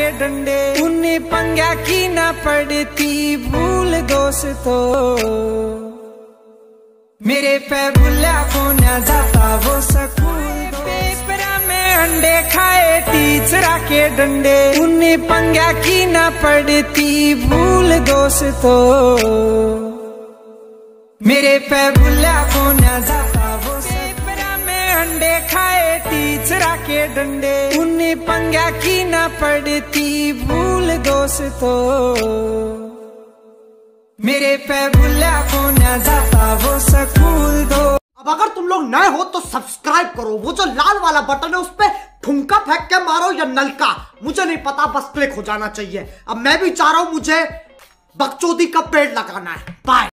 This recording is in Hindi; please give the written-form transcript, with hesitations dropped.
के डंडे, उन्हें पंगा की ना पड़ती भूल दोस्तों। मेरे पे भूला को न जाता वो स्कूल, पेपरा में अंडे खाए टीचरा के डंडे, उन्हें पंगा की ना पड़ती भूल दोस्तों। मेरे पे भूला को न जाता वो पेपरा में अंडे खाए टीचरा के डंडे, उन्हें पंगा की ना पड़ती भूल दोस्तों। मेरे पे भूला को न जाता वो स्कूल दो। अब अगर तुम लोग नए हो तो सब्सक्राइब करो, वो जो लाल वाला बटन है उस पे ठुमका फेंक के मारो या नलका, मुझे नहीं पता, बस क्लिक हो जाना चाहिए। अब मैं भी चाह रहा हूं मुझे बकचोदी का पेड़ लगाना है। बाय।